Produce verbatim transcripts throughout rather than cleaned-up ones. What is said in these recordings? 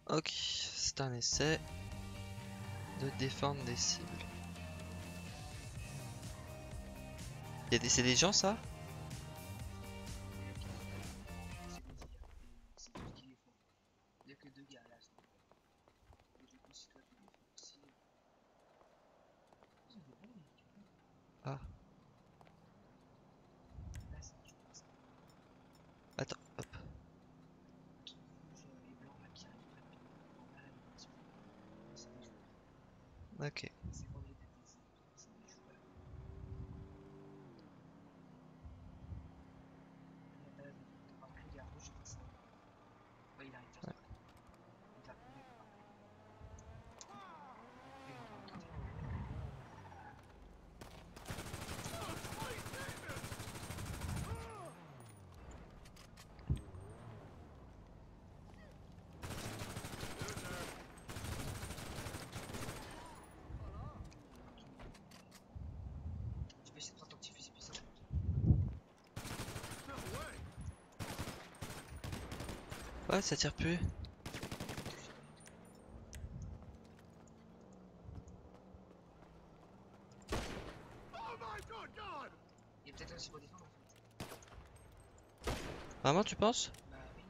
Ok, c'est un essai de défendre des cibles. Y'a des... C'est des gens ça? C'est tout ce qu'il faut. Il y a que deux gars là. Et du coup, si toi tu les fais aussi. Ils ont des bons véhicules. Ah, Là, c'est je pense. attends, hop. Qui rouge et blanc là qui arrivent rapidement en bas l'animation. C'est des joueurs. Ok. C'est pas obligé d'être des ennemis, c'est des joueurs. Il a pas la vie. Par contre, le gars rouge, je pense ça. Ouais, il arrive juste après. Il va courir par là. Il est en train de tenter. Tu peux essayer de prendre ton petit fusil puissant. Ouais, ça tire plus. Il est peut-être aussi pour défendre en fait. Vraiment, tu penses? Bah oui.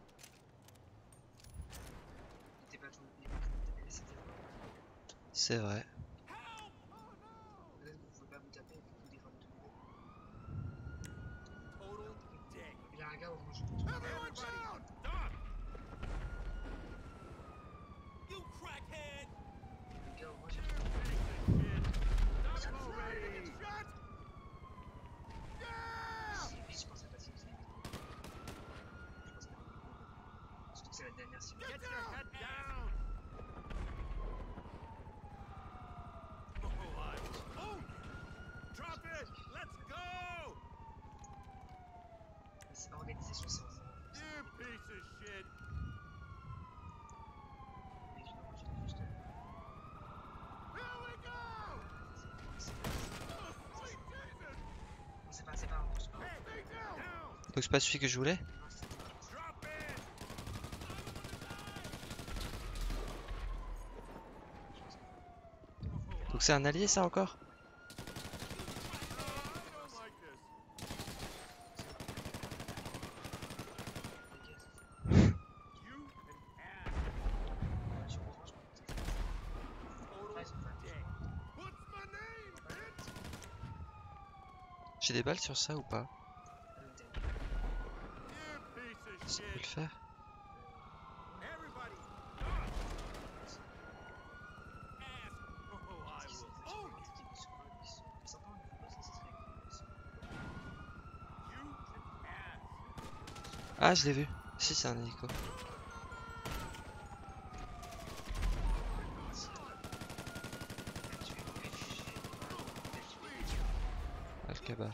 Il était pas tout. Il était pas tout. Il était c'était pas. C'est vrai. Peut-être que vous pouvez pas vous taper et que vous défendez tous les deux. Il y a un gars orange. Le gars orange, il Si, lui, je pense à pas si vous avez vu. Je pense pas. Surtout que c'est la dernière cible. C'est organisation, c'est en zéro. Et je orange, il est juste. On sait pas, c'est pas un pouce. Donc c'est pas celui que je voulais? Donc c'est un allié ça encore? J'ai des balles sur ça ou pas? Ça peut le faire? Ah, je l'ai vu. Si, c'est un hélico. Alcaba.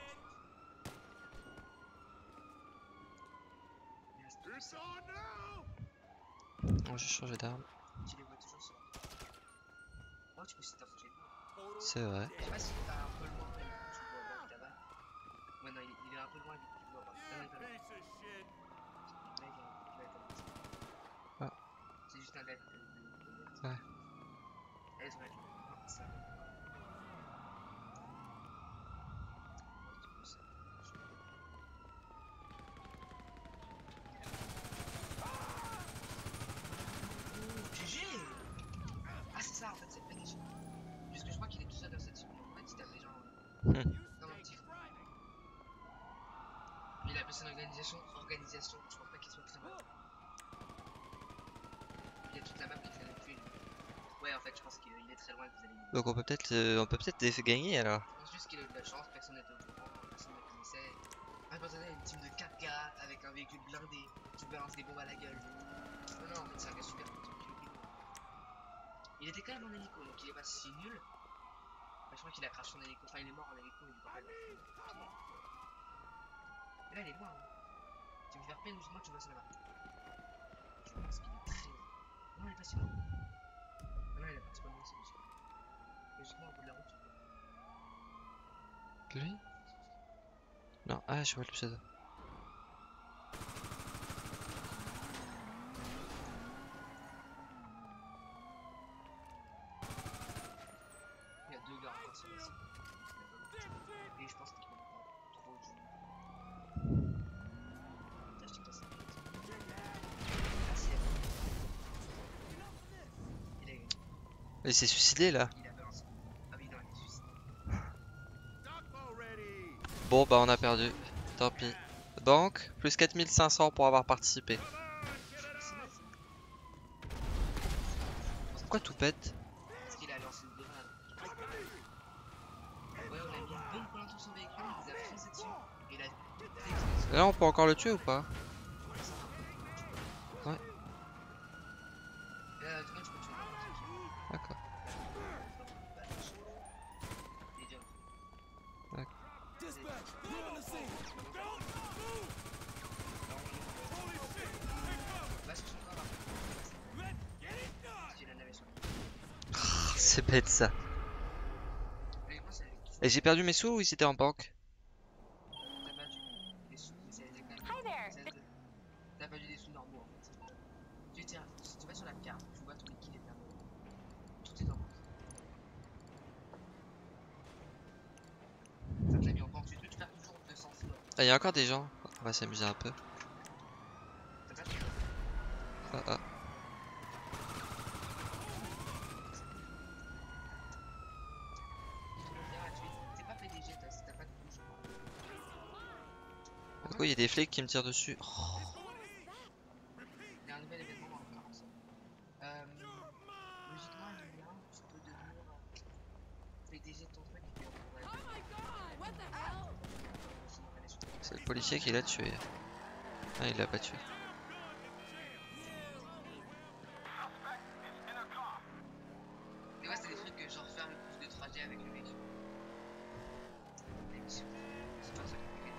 Oh, j'ai changé d'arme. Tu les vois toujours sur. Oh, tu peux essayer de t'approcher de moi. C'est vrai. Je sais pas si t'as un peu loin et du coup tu vois voir ta balle. Ouais, non, il, il est un peu loin et du coup tu vois voir. Ah non, il est pas loin. Là, il est, il va être à droite. Ah. C'est juste un gars de, de, de vert. Ouais. Allez, sur la ligne. Non, ça va. G G. Ah, c'est ça en fait, c'est le finish. Puisque je crois qu'il est tout seul dans cette zone. En fait, il tape les gens dans mon petit fond. Il a appelé son organisation organisation. Je pense pas qu'il soit très mal. Il y a toute la map qui fait le tuer. Ouais, en fait, je pense qu'il est très loin que vous allez. Donc on peut peut-être euh, on peut peut-être les gagner alors. Je pense juste qu'il a eu de la chance, personne n'était au courant, personne ne le connaissait. Ah, quand on a une team de quatre gars avec un véhicule blindé qui balance des bombes à la gueule. Non, non, en fait, c'est un gars super petit. Il était quand même en hélico, donc il est pas si nul. Mais je crois qu'il a craché son hélico. Enfin, il est mort en hélico, mais du coup, pas de. Et là, il est loin. Hein. Tu veux faire peine, justement, tu vois sur la map. Je pense qu'il est très. Non, il est pas si loin. Non, non, il a pas spawné, c'est juste. Logiquement, au bout de la route, tu peux. Lui? Non, ah je vois le pseudo. Il s'est suicidé là. Il a balancé. Ah oui, non, il est suicidé. Bon bah on a perdu. Tant pis. Donc, plus quatre mille cinq cents pour avoir participé. C'est mal ça. Pourquoi tout pète? Parce qu'il a lancé une grenade. Ouais, on a mis une bombe pour son véhicule, il nous a foncé dessus. Et il a fait explosion. Là on peut encore le tuer ou pas? Ouais. Là, tout le monde, tu peux tuer. D'accord. Il est dur. D'accord. Va chercher le corps là. Parce qu'il a navé sur lui. Ah, c'est bête ça. Avec moi, c'est avec qui? Et j'ai perdu mes sous ou ils étaient en banque? T'as pas dû des sous, mais c'est quand même. Hi there. c'est- T'as pas dû des sous normaux en fait. Tu tiens, si tu vas sur la carte, tu vois ton liquide est perdu. Tout est en banque. Ça te l'a mis en banque. Tu peux te faire toujours deux cents sous. Ah, il y a encore des gens. On va s'amuser un peu. T'as pas de Ah, ah. T'es pas P D G, t'as t'as pas de couche. Pourquoi il y a des flics qui me tirent dessus? Oh. Il y a un nouvel événement dans le quarante. Euh, logiquement, il y a un, tu peux devenir euh, P D G de ton truc et puis on pourrait. Sinon, aller sur- C'est le policier qui l'a tué. Ah, il l'a pas tué. Et ouais, c'est des trucs que genre faire le plus de trajet avec le véhicule. Des missions. C'est pas ça compliqué.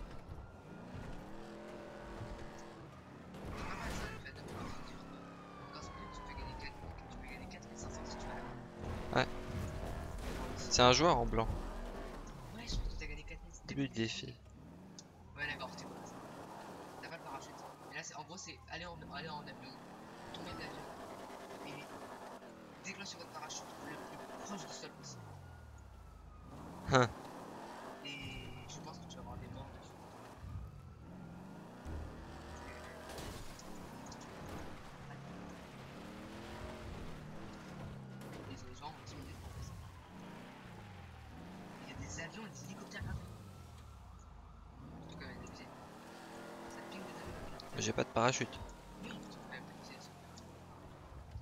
C'est pas mal ça le fait de pouvoir se dire que dans ce truc tu peux gagner quatre mille, tu peux gagner quatre mille cinq cents si tu vas là. Ouais. C'est un joueur en blanc. Ouais, je pense que t'as gagné quatre mille. Début de défi. Ouais, d'accord, tu vois. T'as pas le parachute. Et là, c'est en gros, c'est aller en, aller en avion, tomber de l'avion et déclencher votre parachute le plus proche du sol possible. Hein. Et je pense que tu vas avoir des morts dessus. Les gens ont dix minutes pour faire ça. Il y a des avions et des hélicoptères gratuits. Surtout quand il y a des pieds. Ça te pique des avions. J'ai pas de parachute.